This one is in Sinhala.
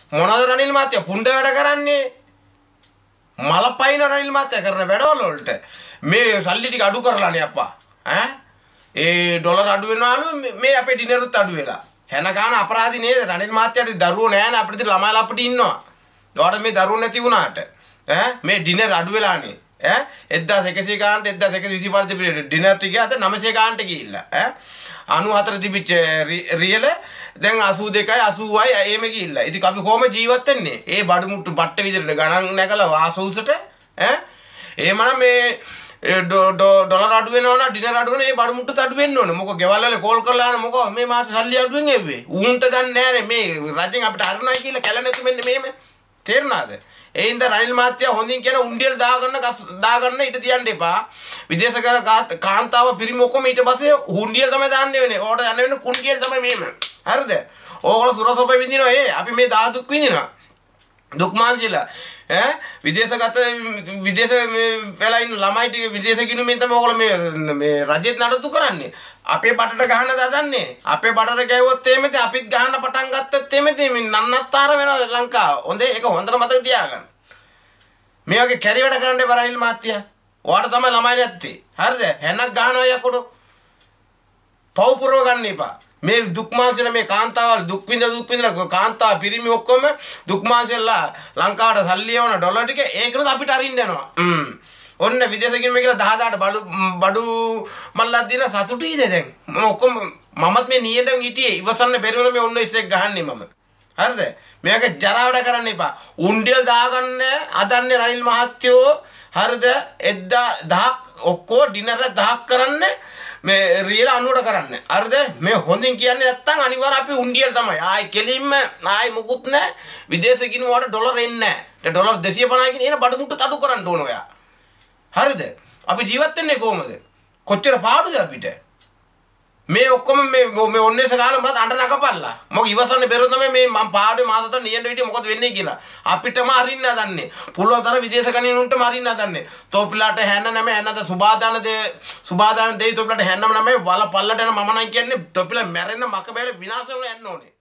මොනවද රනිල් මහත්තයා පුණ්ඩ වැඩ කරන්නේ? මලපයින් රනිල් මහත්තයා කරන වැඩවල වලට මේ සල්ලි ටික අඩු කරලානේ අප්පා. ඈ ඒ ඩොලර් අඩු වෙනවලු මේ අපේ ඩිනරුත් අඩු වෙලා. හැන ගන්න අපරාධි නේද? රනිල් මහත්තයාට දරුවෝ නෑනේ අපිට ළමයි ලපටි ඉන්නවා. ඔයාලට මේ දරුවෝ නැති වුණාට ඈ මේ ඩිනර් අඩු වෙලානේ. ඈ 1100 ගානට 1125 පිළිවෙල ඩිනර් ටික අද 900 ගානට ගිහිල්ලා ඈ 94 තිබිච්ච රියල දැන් 82යි 80යි එහෙම ගිහිල්ලා. ඉතින් අපි කොහොම ජීවත් වෙන්නේ? ඒ බඩු මුට්ටු බට්ට විදිහට ගණන් නැකලා වාසුසට ඈ එහෙමනම් මේ ඩොලර් අඩු වෙනවා නම් ඩිනර් අඩු වෙනවා ඒ බඩු මුට්ටුත් අඩු වෙන්න ඕනේ. මොකද ගෙවල් වල කෝල් කරලා අහන මොකද මේ මාසේ සල්ලි අඩුවෙන් එව්වේ. උන්ට දන්නේ නැහැනේ මේ රජෙන් අපිට අරනයි කියලා කැලණතු මෙන්න මෙහෙම. තේරුණාද? ඒ හින්දා රනිල් මහත්තයා හොඳින් කියන උණ්ඩියල් දාගන්න ඉඩ තියන්න එපා. විදේශ කාන්තාව පිරිමි ඔක්කොම ඊට පස්සේ උණ්ඩියල් තමයි දාන්න වෙන්නේ. ඕකට යන්න වෙන්නේ කුණ්ඩියල් තමයි මෙහෙම. හරිද? ඕගොල්ලෝ සුරසොප විඳිනවා අපි මේ දාදුක් විඳිනවා. දුක් මාංශිලා ඈ විදේශ වෙලා ඉන්න ළමයි ටික විදේශ ගිනුමින් තමයි ඕගොල්ලෝ මේ රජෙත් නඩත්තු කරන්නේ. අපේ බටට ගහන්න දදන්නේ. අපේ බටට ගැවුවොත් එහෙමද අපිත් ගහන්න පටන් ගත්තත් එහෙමද මේ නන්නත්තර වෙනවා ලංකාව. හොඳේ ඒක හොඳට මතක තියාගන්න. මේ වගේ කැරි වැඩ කරන්න එපා රනිල් මහත්තයා. ඔයාට තමයි ළමයි නැත්තේ. හරිද? හැන්නක් ගහනවා යකඩෝ. පව් පුරව ගන්න එපා. මේ දුක් මාංශල මේ කාන්තාවල් දුක් විඳලා කාන්තාව පිරිමි ඔක්කොම දුක් මාංශලා ලංකාවට සල්ලි යවන ඩොලර් ටික ඒකනොත් අපිට අරින්න යනවා. ඔන්න විදේශකින් මේ කියලා 10000ට බඩු මල්ලක් දින සතුටුයිද දැන්? මම ඔක්කොම මමත් මේ නියෙන්දම හිටියේ ඉවසන්න බැරිවද මේ ඔන්න ඉස්සෙක් ගහන්නේ මම. හරිද? මේක ජරාවඩ කරන්න එපා. උණ්ඩියල් දාගන්න අදන්නේ රනිල් මහත්තයෝ. හරිද? 1000ක් ඔක්කො ඩිනර් 1000ක් කරන්න මේ රියල 90ට කරන්න. හරිද? මේ හොඳින් කියන්නේ නැත්තම් අනිවාර්ය අපි උණ්ඩියල් තමයි. ආයි කෙලින්ම ආයි මුකුත් නැහැ. විදේශ ගිනු වලට ඩොලර් එන්නේ නැහැ. ඩොලර් 250 කියන එන බඩු මුට්ටු තඩු කරන්න ඕන ඔයා. හරිද? අපි ජීවත් වෙන්නේ කොහමද? කොච්චර පාඩුද අපිට? මේ ඔක්කොම මේ ඔන්නේස කාලේ මට අඬ නකපල්ලා. මොකද ඉවසන්නේ බැරුව තමයි මේ මම පාඩුවේ මාස 3 නියඳ හිටියේ මොකද වෙන්නේ කියලා. අපිටම අරින්න හදන්නේ. පුළුවන් තරම් විදේශ කණිනුන්ටම අරින්න හදන්නේ. තෝපිලාට හැන්න නැමෙ හැන්නද සුබාදාන දෙයි තෝපිලාට හැන්නම නැමෙ වල පල්ලට යන මම නම් කියන්නේ තෝපිලා මැරෙන්න මක බැල විනාශ වෙන්න යන්න ඕනේ.